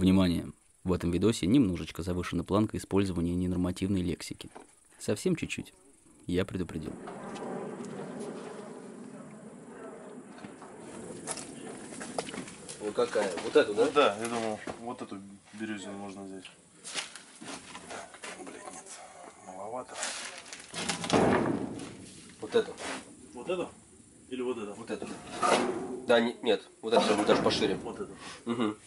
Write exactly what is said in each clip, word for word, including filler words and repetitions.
Внимание! В этом видосе немножечко завышена планка использования ненормативной лексики. Совсем чуть-чуть. Я предупредил. Вот какая? Вот эту, да? Ну, да, я думал, вот эту березину можно взять. Так, блядь, нет. Маловато. Вот эту. Вот эту? Или вот эту? Вот эту. Да, не, нет, вот эту даже пошире. Вот эту. Угу.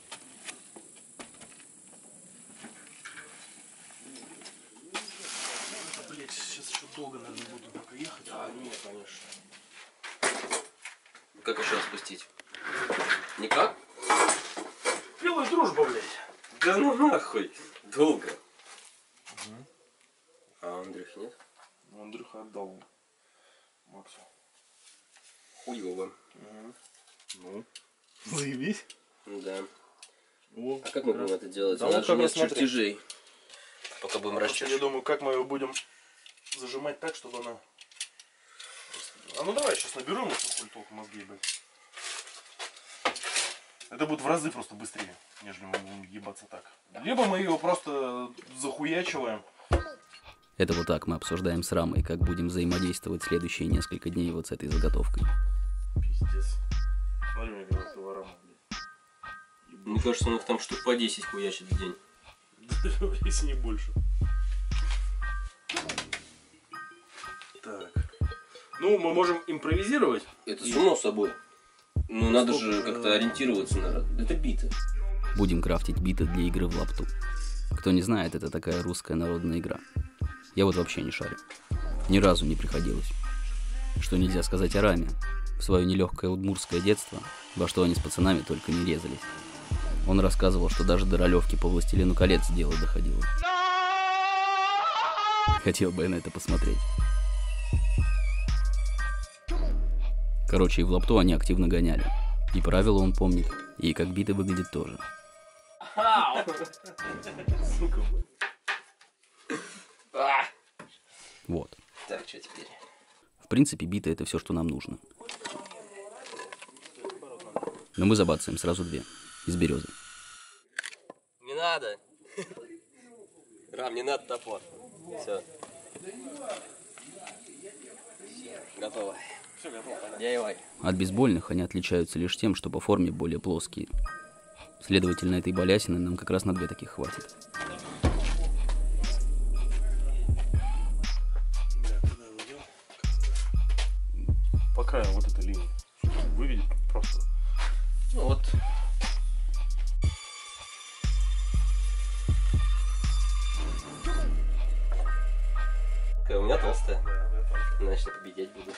Блять, сейчас еще долго, наверное, буду пока ехать. А, нет, конечно. Как еще спустить? Никак? Белая дружба, блядь. Да ну нахуй. Долго. Угу. А Андрюх нет? Андрюха отдал Максу. Хуёво. Угу. Ну. Заебись. Да. О, а как мы будем это делать? Да, У нас вот же как нет рассмотреть. чертежей. Пока будем расчет. Я думаю, как мы его будем зажимать так, чтобы она... А ну давай, сейчас наберу ему сколько толку мозги, блядь. Это будет в разы просто быстрее, нежели мы будем ебаться так. Либо мы его просто захуячиваем. Это вот так мы обсуждаем с Рамой, как будем взаимодействовать следующие несколько дней вот с этой заготовкой. Пиздец. Смотри, мне говорят, этого Рама, блядь. Мне кажется, он их там штук по десять хуячит в день. Если не больше. Так. Ну, мы можем импровизировать. Это само собой. Ну, надо же как-то ориентироваться на... Это биты. Будем крафтить биты для игры в лапту. Кто не знает, это такая русская народная игра. Я вот вообще не шарю. Ни разу не приходилось. Что нельзя сказать о Раме. В свое нелегкое удмуртское детство, во что они с пацанами только не резались. Он рассказывал, что даже до ролевки по «Властелину колец» дело доходило. Хотел бы я на это посмотреть. Короче, и в лапту они активно гоняли. И правила он помнит, и как биты выглядят тоже. Вот. Так, что теперь? В принципе, биты — это все, что нам нужно. Но мы забацаем сразу две. Из березы. Не надо. Рам, не надо топор. Все. Готово. Все, готово, понятно. Делай. От бейсбольных они отличаются лишь тем, что по форме более плоские. Следовательно, этой балясины нам как раз на две таких хватит. Бля, куда его делал? По краю вот этой линии. Выведет просто. Ну вот. Какая у меня толстая. Значит, я победить буду.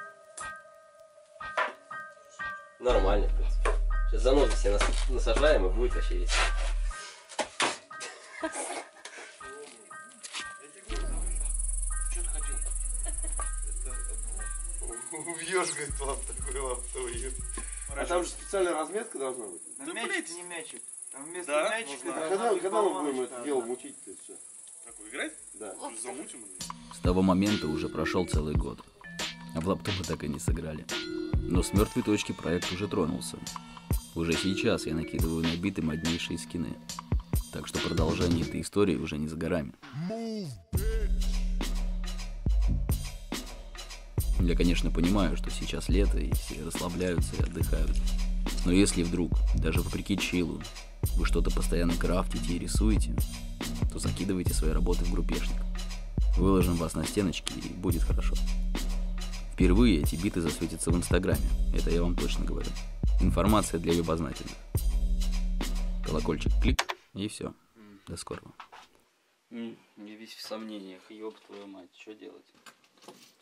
Нормально, в принципе. Сейчас занозы все нас насажаем, и будет вообще весело. Что ты хотел? Убьешь, говорит, вам такой лаптовый. А там же специальная разметка должна быть. Да, мячик, не мячик. Там вместо Да? мячика Ну, должна Когда, быть когда мы болваночка будем это одна. дело мутить-то все? Так, играть? Да. Замутим? С того момента уже прошел целый год. А в лапту мы так и не сыграли. Но с мертвой точки проект уже тронулся. Уже сейчас я накидываю на биты моднейшие скины. Так что продолжение этой истории уже не за горами. Я, конечно, понимаю, что сейчас лето, и все расслабляются и отдыхают. Но если вдруг, даже вопреки чилу, вы что-то постоянно крафтите и рисуете, то закидывайте свои работы в группешник. Выложим вас на стеночки, и будет хорошо. Впервые эти биты засветятся в Инстаграме, это я вам точно говорю. Информация для любознательных. Колокольчик клик, и все. До скорого. Я весь в сомнениях, ёб твою мать, что делать?